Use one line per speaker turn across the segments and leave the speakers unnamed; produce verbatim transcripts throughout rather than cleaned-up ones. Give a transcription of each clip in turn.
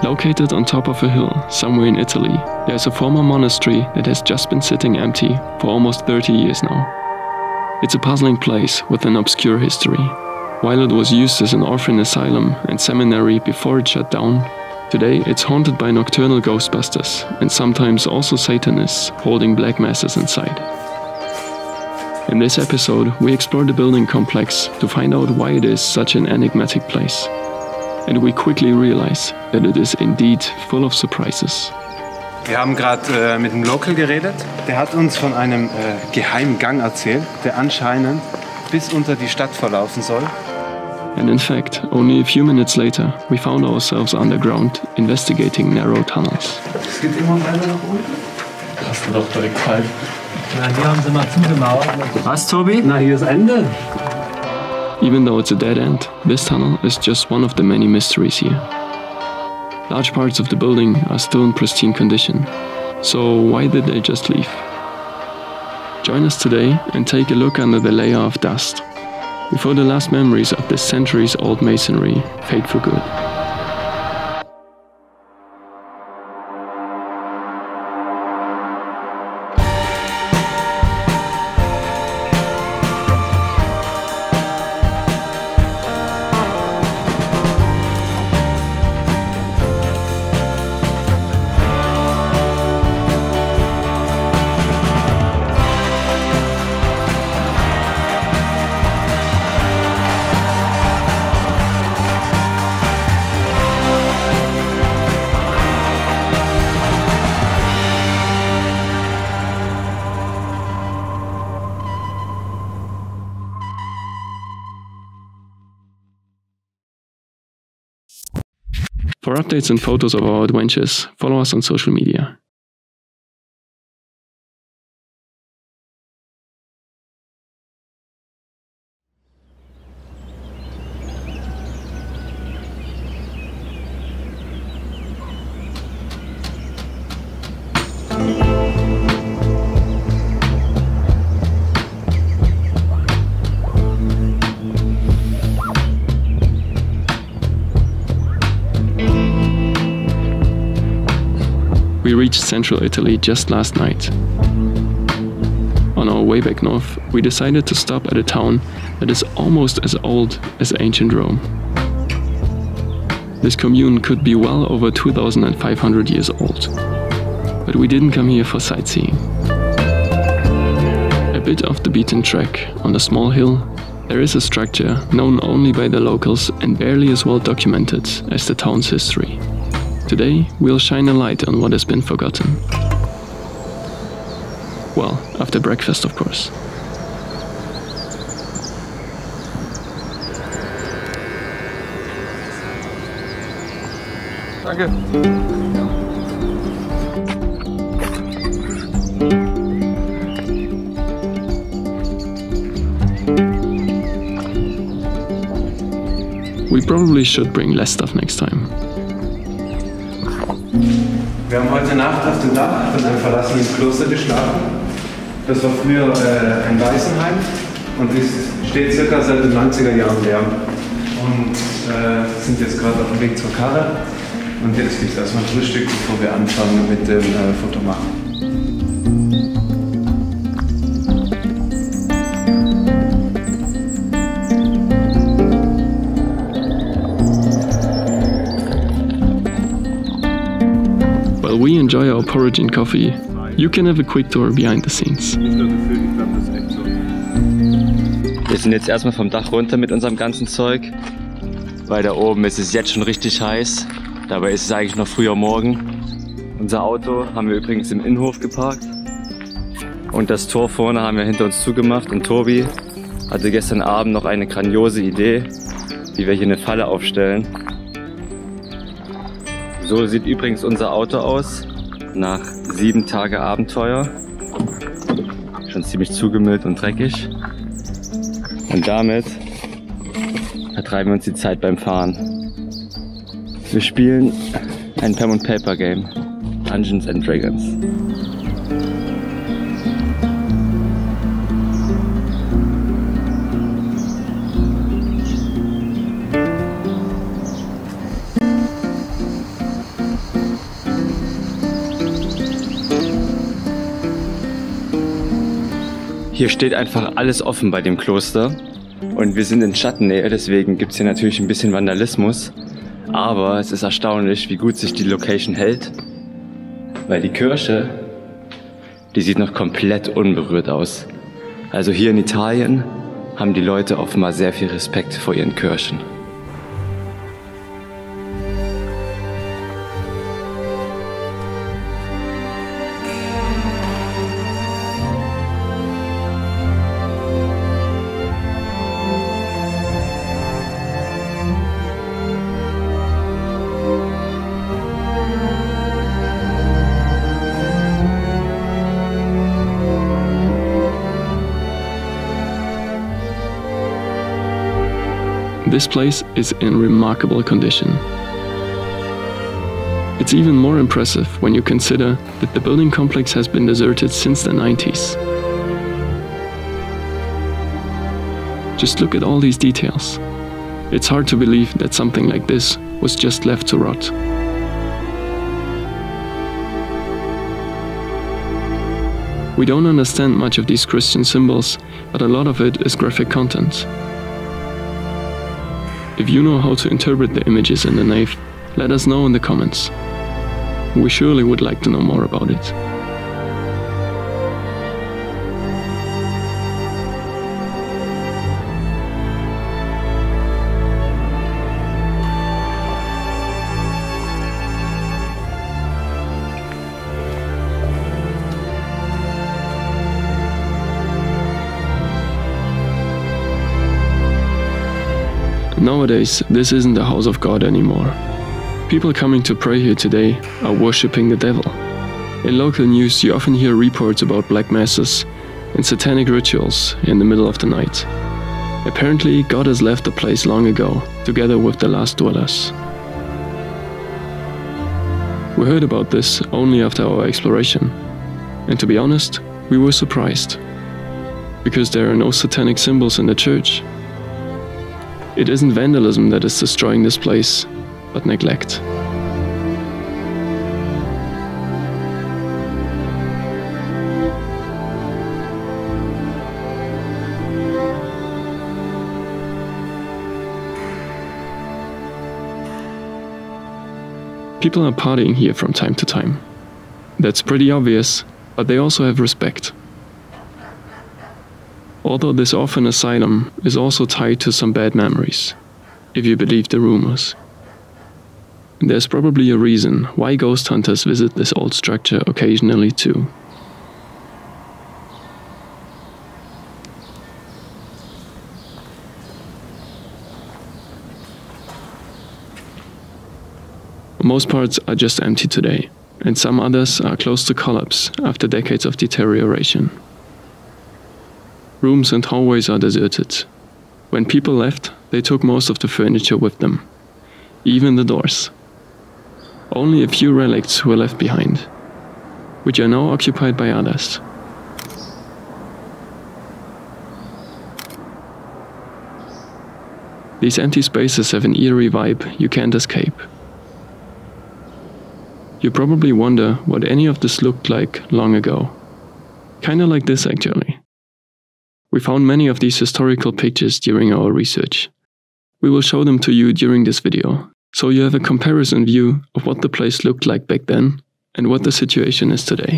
Located on top of a hill, somewhere in Italy, there's a former monastery that has just been sitting empty for almost thirty years now. It's a puzzling place with an obscure history. While it was used as an orphan asylum and seminary before it shut down, today it's haunted by nocturnal ghostbusters and sometimes also Satanists holding black masses inside. In this episode, we explore the building complex to find out why it is such an enigmatic place. And we quickly realize that it is indeed full of surprises.
Wir haben gerade äh, mit einem Local geredet. Der hat uns von einem äh, geheimen Gang erzählt, der anscheinend bis unter die Stadt verlaufen soll.
And in fact, only a few minutes later, we found ourselves underground investigating narrow tunnels.
Es geht immer weiter nach unten.
Hast du doch direkt kalt.
Na, hier haben sie mal zugemauert.
Was, Tobi?
Na, hier ist Ende.
Even though it's a dead end, this tunnel is just one of the many mysteries here. Large parts of the building are still in pristine condition, so why did they just leave? Join us today and take a look under the layer of dust, before the last memories of this centuries-old masonry fade for good. For updates and photos of our adventures, follow us on social media. We reached central Italy just last night. On our way back north, we decided to stop at a town that is almost as old as ancient Rome. This commune could be well over two thousand five hundred years old. But we didn't come here for sightseeing. A bit off the beaten track, on a small hill, there is a structure known only by the locals and barely as well documented as the town's history. Today, we'll shine a light on what has been forgotten. Well, after breakfast, of course.
Danke.
We probably should bring less stuff next time.
Wir haben heute Nacht auf dem Dach von einem verlassenen Kloster geschlafen. Das war früher äh, ein Waisenheim und ist, steht circa seit den neunziger Jahren leer. Und äh, sind jetzt gerade auf dem Weg zur Karre. Und jetzt gibt es erstmal Frühstück, bevor wir anfangen mit dem äh, Fotomachen.
While we enjoy our porridge and coffee, you can have a quick tour behind the scenes.
Wir sind jetzt erstmal vom Dach runter mit unserem ganzen Zeug, weil da oben ist es jetzt schon richtig heiß. Dabei ist es eigentlich noch früher Morgen. Unser Auto haben wir übrigens im Innenhof geparkt. Und das Tor vorne haben wir hinter uns zugemacht. Und Tobi hatte gestern Abend noch eine grandiose Idee, wie wir hier eine Falle aufstellen. So sieht übrigens unser Auto aus, nach sieben Tagen Abenteuer. Schon ziemlich zugemüllt und dreckig. Und damit vertreiben wir uns die Zeit beim Fahren. Wir spielen ein Pen and Paper Game, Dungeons and Dragons. Hier steht einfach alles offen bei dem Kloster und wir sind in Schattennähe, deswegen gibt es hier natürlich ein bisschen Vandalismus. Aber es ist erstaunlich, wie gut sich die Location hält, weil die Kirche, die sieht noch komplett unberührt aus. Also hier in Italien haben die Leute offenbar sehr viel Respekt vor ihren Kirchen.
This place is in remarkable condition. It's even more impressive when you consider that the building complex has been deserted since the nineties. Just look at all these details. It's hard to believe that something like this was just left to rot. We don't understand much of these Christian symbols, but a lot of it is graphic content. If you know how to interpret the images in the nave, let us know in the comments. We surely would like to know more about it. Nowadays, this isn't the house of God anymore. People coming to pray here today are worshipping the devil. In local news, you often hear reports about black masses and satanic rituals in the middle of the night. Apparently, God has left the place long ago, together with the last dwellers. We heard about this only after our exploration, and to be honest, we were surprised, because there are no satanic symbols in the church. It isn't vandalism that is destroying this place, but neglect. People are partying here from time to time. That's pretty obvious, but they also have respect. Although this orphan asylum is also tied to some bad memories, if you believe the rumors. There's probably a reason why ghost hunters visit this old structure occasionally too. Most parts are just empty today, and some others are close to collapse after decades of deterioration. Rooms and hallways are deserted. When people left, they took most of the furniture with them, even the doors. Only a few relics were left behind, which are now occupied by others. These empty spaces have an eerie vibe you can't escape. You probably wonder what any of this looked like long ago. Kinda like this actually. We found many of these historical pictures during our research. We will show them to you during this video, so you have a comparison view of what the place looked like back then and what the situation is today.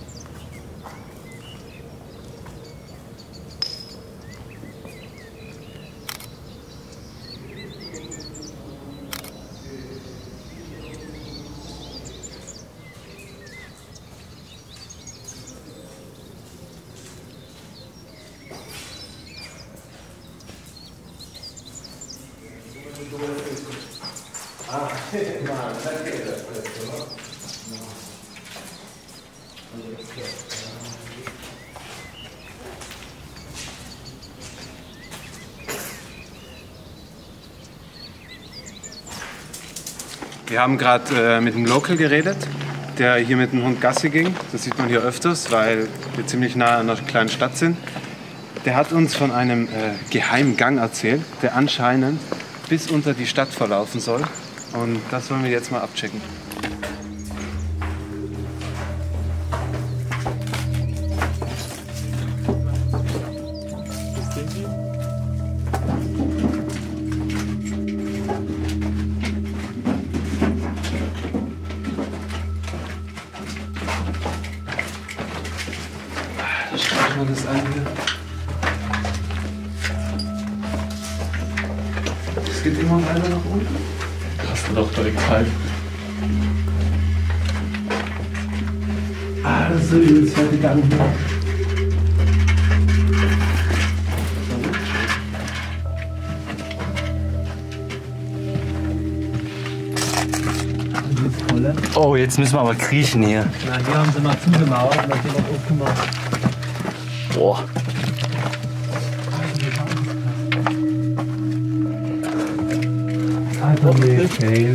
Wir haben gerade äh, mit einem Local geredet, der hier mit dem Hund Gassi ging. Das sieht man hier öfters, weil wir ziemlich nah an einer kleinen Stadt sind. Der hat uns von einem äh, geheimen Gang erzählt, der anscheinend bis unter die Stadt verlaufen soll. Und das wollen wir jetzt mal abchecken. mal das an hier. Es geht immer weiter nach unten.
Hast du doch direkt halb.
Ah, das ist so übelst weit gegangen hier.
Oh, jetzt müssen wir aber kriechen hier.
Na, hier haben sie mal zugemauert und dann hier noch aufgemacht.
Boah.
Alter, nee, fail.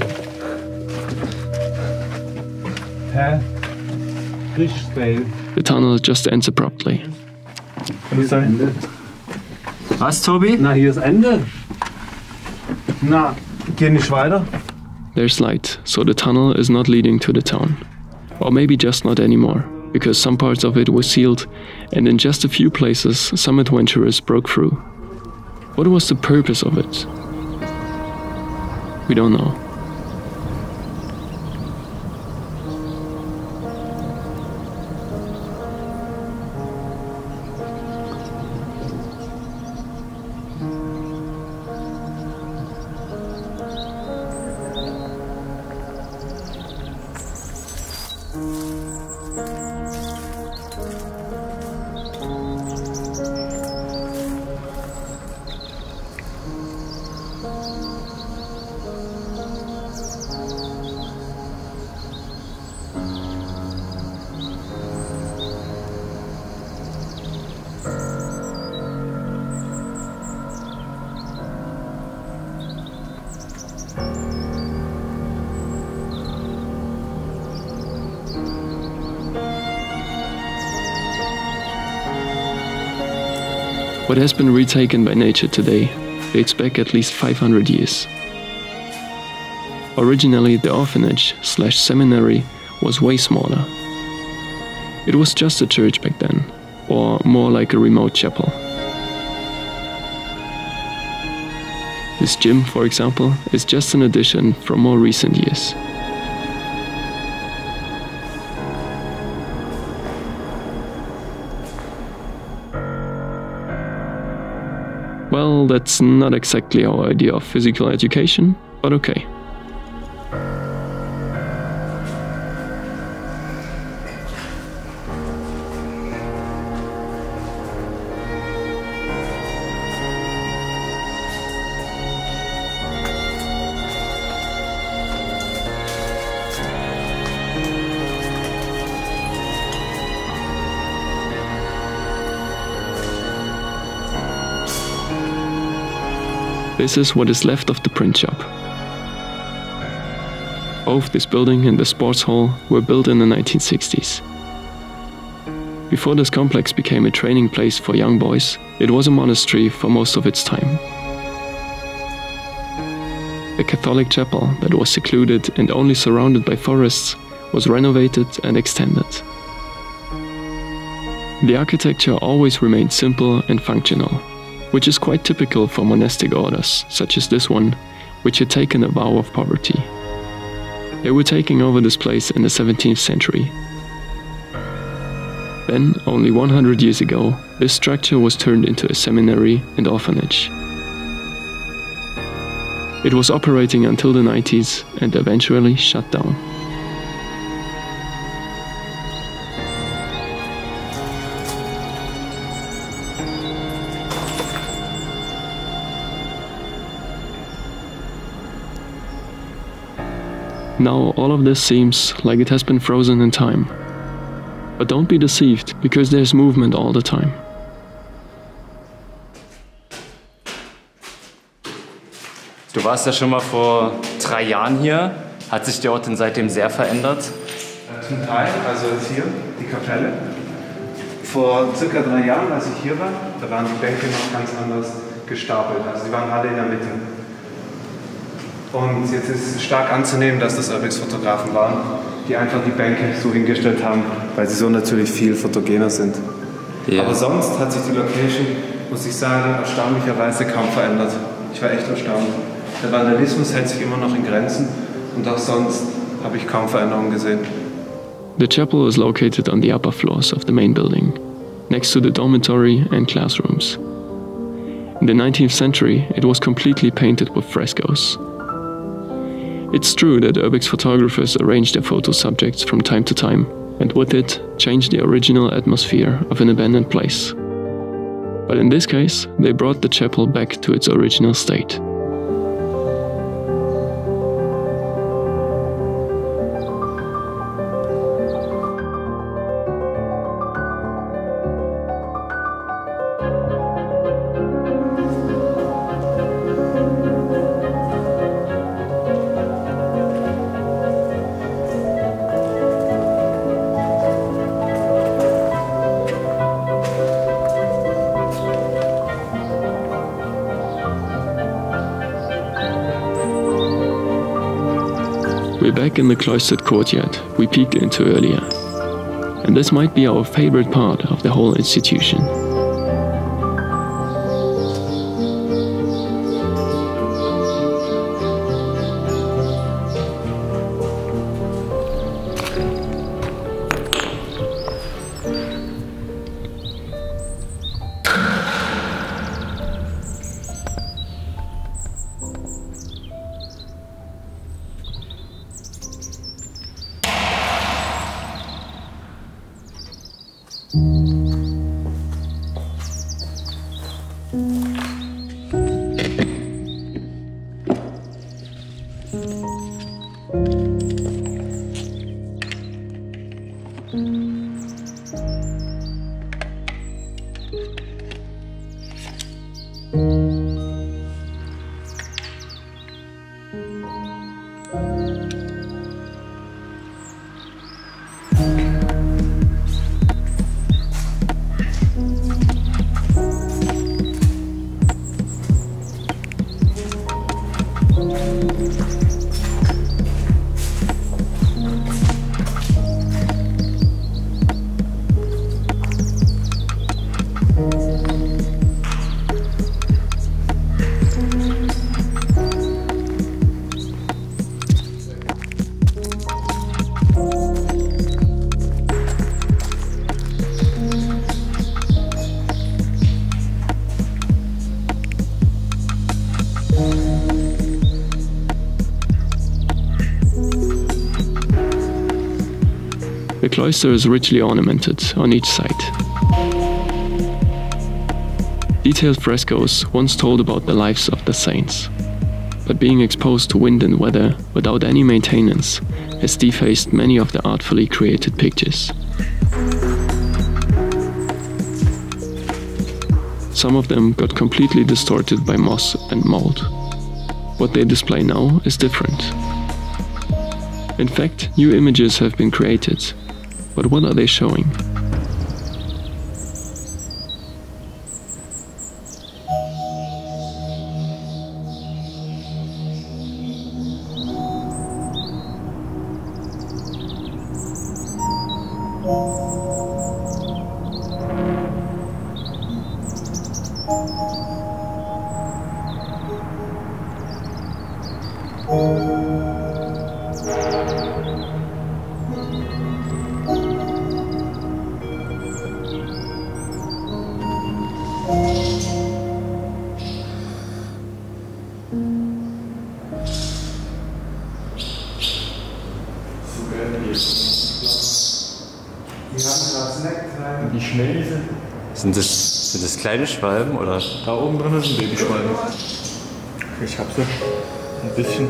Hä? Richtig fail.
The tunnel just ends abruptly.
Hier ist Ende.
Was, Tobi?
Na, hier ist Ende. Na, geh nicht weiter.
There's light, so the tunnel is not leading to the town. Or maybe just not anymore, because some parts of it were sealed, and in just a few places some adventurers broke through. What was the purpose of it? We don't know. What has been retaken by nature today dates back at least five hundred years. Originally, the orphanage slash seminary was way smaller. It was just a church back then, or more like a remote chapel. This gym, for example, is just an addition from more recent years. Well, that's not exactly our idea of physical education, but okay. This is what is left of the print shop. Both this building and the sports hall were built in the nineteen sixties. Before this complex became a training place for young boys, it was a monastery for most of its time. The Catholic chapel that was secluded and only surrounded by forests was renovated and extended. The architecture always remained simple and functional, which is quite typical for monastic orders, such as this one, which had taken a vow of poverty. They were taking over this place in the seventeenth century. Then, only one hundred years ago, this structure was turned into a seminary and orphanage. It was operating until the nineties and eventually shut down. Now all of this seems like it has been frozen in time. But don't be deceived, because there's movement all the time.
Du warst ja schon mal vor drei Jahren hier. Hat sich der Ort denn seitdem sehr verändert?
Zum Teil, also jetzt hier, die Kapelle. Vor circa drei Jahren, als ich hier war, da waren die Bänke noch ganz anders gestapelt. Also die waren alle in der Mitte. Und jetzt ist stark anzunehmen, dass das Urbex-Fotografen waren, die einfach die Bänke so hingestellt haben, weil sie so natürlich viel fotogener sind.
Ja.
Aber sonst hat sich die Location, muss ich sagen, erstaunlicherweise kaum verändert. Ich war echt erstaunt. Der Vandalismus hält sich immer noch in Grenzen und auch sonst habe ich kaum Veränderungen gesehen.
The chapel is located on the upper floors of the main building. next to the dormitory and classrooms. In the nineteenth century, it was completely painted with frescoes. It's true that Urbex's photographers arranged their photo subjects from time to time, and with it, changed the original atmosphere of an abandoned place. But in this case, they brought the chapel back to its original state. We're back in the cloistered courtyard we peeked into earlier, and this might be our favorite part of the whole institution. The cloister is richly ornamented on each side. Detailed frescoes once told about the lives of the saints, but being exposed to wind and weather without any maintenance has defaced many of the artfully created pictures. Some of them got completely distorted by moss and mold. What they display now is different. In fact, new images have been created. But what are they showing?
Die schnell sind.
Sind das, sind das kleine Schwalben oder?
Da oben drin sind Babyschwalben. Ich hab sie. Ein bisschen.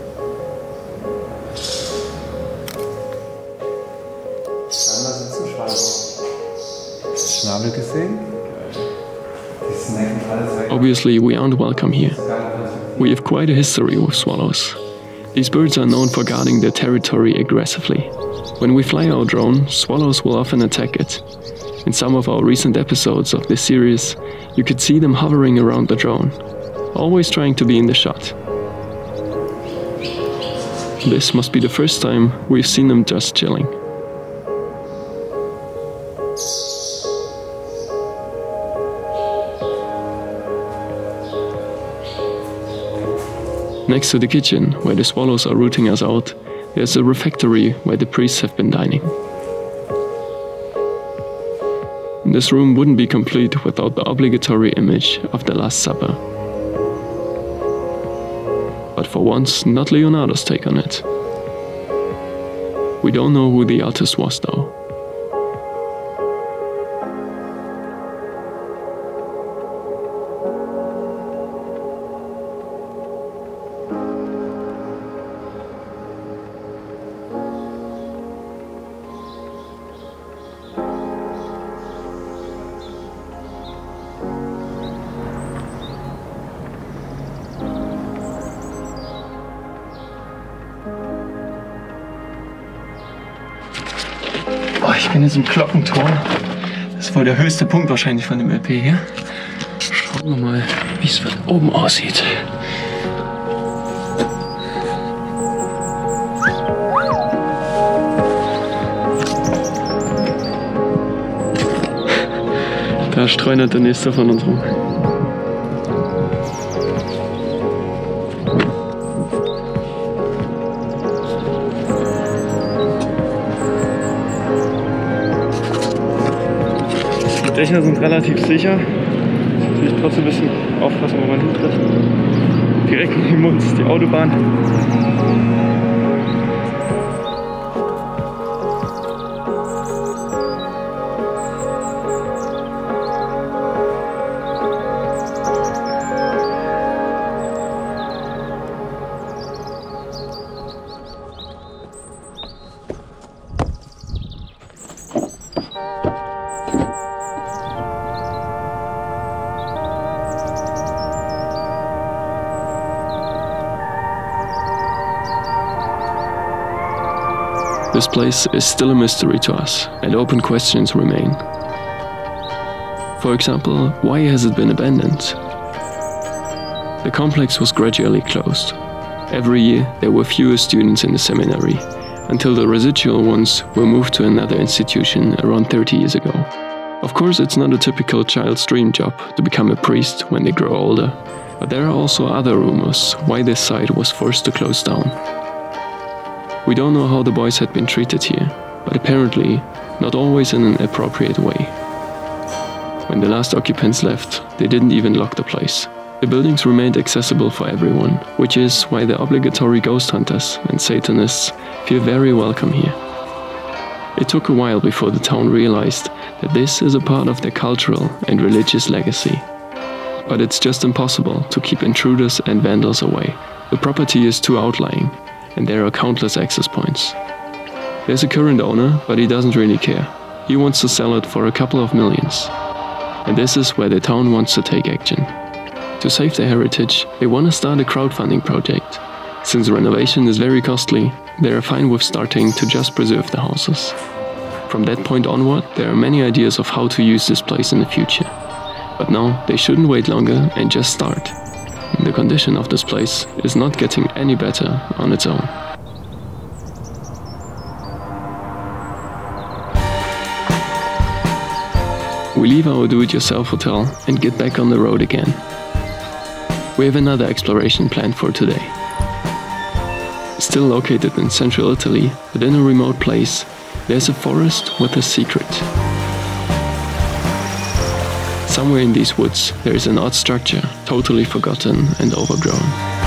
Da sitzen Schwalben. Schnabel gesehen? Die snacken alles.
Obviously, we aren't welcome here. We have quite a history with swallows. These birds are known for guarding their territory aggressively. When we fly our drone, swallows will often attack it. In some of our recent episodes of this series, you could see them hovering around the drone, always trying to be in the shot. This must be the first time we've seen them just chilling. Next to the kitchen, where the swallows are rooting us out, there's a refectory where the priests have been dining. This room wouldn't be complete without the obligatory image of the Last Supper. But for once, not Leonardo's take on it. We don't know who the artist was though.
Oh, ich bin jetzt im Glockenturm. Das ist wohl der höchste Punkt wahrscheinlich von dem L P hier. Schauen wir mal, wie es von oben aussieht.
Da streunert der nächste von uns rum.
Die Dächer sind relativ sicher. Natürlich trotzdem ein bisschen aufpassen, wo man hintritt. Direkt neben uns ist die Autobahn.
This place is still a mystery to us, and open questions remain. For example, why has it been abandoned? The complex was gradually closed. Every year there were fewer students in the seminary, until the residual ones were moved to another institution around thirty years ago. Of course, it's not a typical child's dream job to become a priest when they grow older, but there are also other rumors why this site was forced to close down. We don't know how the boys had been treated here, but apparently not always in an appropriate way. When the last occupants left, they didn't even lock the place. The buildings remained accessible for everyone, which is why the obligatory ghost hunters and Satanists feel very welcome here. It took a while before the town realized that this is a part of their cultural and religious legacy. But it's just impossible to keep intruders and vandals away. The property is too outlying, and there are countless access points. There's a current owner, but he doesn't really care. He wants to sell it for a couple of millions. And this is where the town wants to take action. To save their heritage, they want to start a crowdfunding project. Since renovation is very costly, they are fine with starting to just preserve the houses. From that point onward, there are many ideas of how to use this place in the future. But now, they shouldn't wait longer and just start. The condition of this place is not getting any better on its own. We leave our do-it-yourself hotel and get back on the road again. We have another exploration planned for today. Still located in central Italy, but in a remote place, there's a forest with a secret. Somewhere in these woods, there is an odd structure, totally forgotten and overgrown.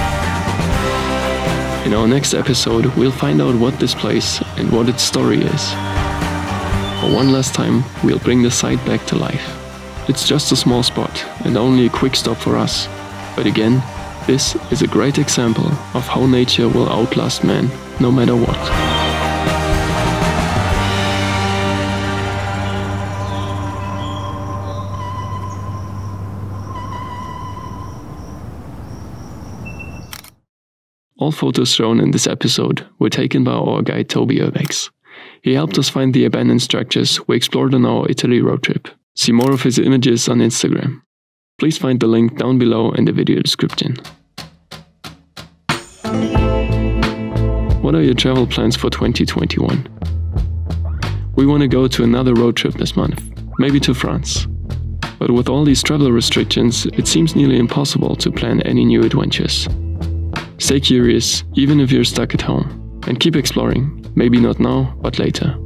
In our next episode, we'll find out what this place and what its story is. For one last time, we'll bring the site back to life. It's just a small spot and only a quick stop for us. But again, this is a great example of how nature will outlast man, no matter what. All photos shown in this episode were taken by our guide Toby Urbex. He helped us find the abandoned structures we explored on our Italy road trip. See more of his images on Instagram. Please find the link down below in the video description. What are your travel plans for twenty twenty-one? We want to go to another road trip this month, maybe to France. But with all these travel restrictions, it seems nearly impossible to plan any new adventures. Stay curious, even if you're stuck at home, and keep exploring, maybe not now, but later.